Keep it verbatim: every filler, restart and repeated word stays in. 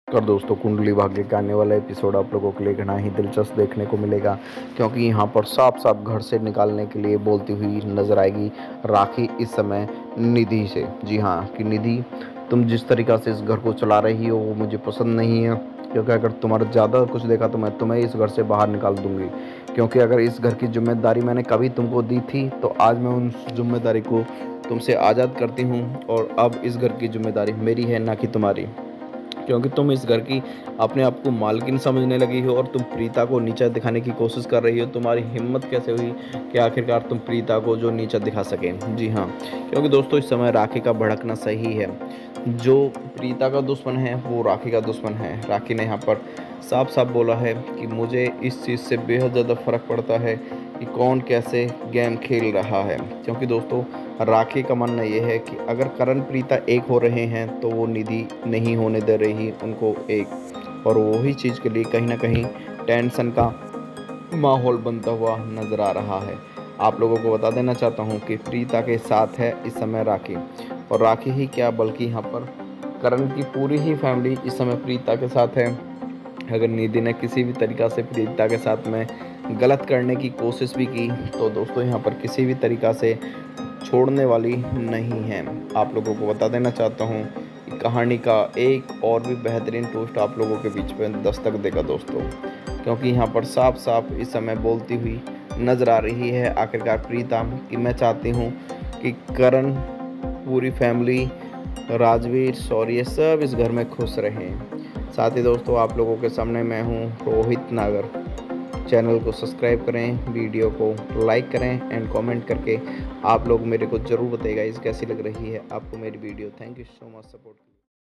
कर दोस्तों, कुंडली भाग्य का आने वाला एपिसोड आप लोगों के लिए घना ही दिलचस्प देखने को मिलेगा, क्योंकि यहाँ पर साफ साफ घर से निकालने के लिए बोलती हुई नजर आएगी राखी इस समय निधि से। जी हाँ, कि निधि, तुम जिस तरीक़ा से इस घर को चला रही हो वो मुझे पसंद नहीं है, क्योंकि अगर तुम्हारा ज़्यादा कुछ देखा तो मैं तुम्हें इस घर से बाहर निकाल दूंगी। क्योंकि अगर इस घर की जिम्मेदारी मैंने कभी तुमको दी थी तो आज मैं उन जिम्मेदारी को तुमसे आज़ाद करती हूँ, और अब इस घर की जिम्मेदारी मेरी है, ना कि तुम्हारी। क्योंकि तुम इस घर की अपने आप को मालकिन समझने लगी हो और तुम प्रीता को नीचा दिखाने की कोशिश कर रही हो। तुम्हारी हिम्मत कैसे हुई कि आखिरकार तुम प्रीता को जो नीचा दिखा सके। जी हाँ, क्योंकि दोस्तों इस समय राखी का भड़कना सही है। जो प्रीता का दुश्मन है वो राखी का दुश्मन है। राखी ने यहाँ पर साफ साफ बोला है कि मुझे इस चीज़ से बेहद ज़्यादा फ़र्क पड़ता है कि कौन कैसे गेम खेल रहा है। क्योंकि दोस्तों राखी का मानना ये है कि अगर करण प्रीता एक हो रहे हैं तो वो निधि नहीं होने दे रही उनको एक, और वही चीज़ के लिए कहीं ना कहीं टेंशन का माहौल बनता हुआ नज़र आ रहा है। आप लोगों को बता देना चाहता हूँ कि प्रीता के साथ है इस समय राखी, और राखी ही क्या बल्कि यहाँ पर करण की पूरी ही फैमिली इस समय प्रीता के साथ है। अगर निधि ने किसी भी तरीक़ा से प्रीता के साथ में गलत करने की कोशिश भी की तो दोस्तों यहाँ पर किसी भी तरीक़ा से छोड़ने वाली नहीं है। आप लोगों को बता देना चाहता हूँ कि कहानी का एक और भी बेहतरीन ट्विस्ट आप लोगों के बीच में दस्तक देगा दोस्तों, क्योंकि यहाँ पर साफ साफ इस समय बोलती हुई नज़र आ रही है आखिरकार प्रीता कि मैं चाहती हूँ कि करण, पूरी फैमिली, राजवीर, शौर्य सब इस घर में खुश रहें। साथ ही दोस्तों आप लोगों के सामने मैं हूँ रोहित नागर। चैनल को सब्सक्राइब करें, वीडियो को लाइक करें एंड कमेंट करके आप लोग मेरे को ज़रूर बताइएगा इस कैसी लग रही है आपको मेरी video. Thank you so much support.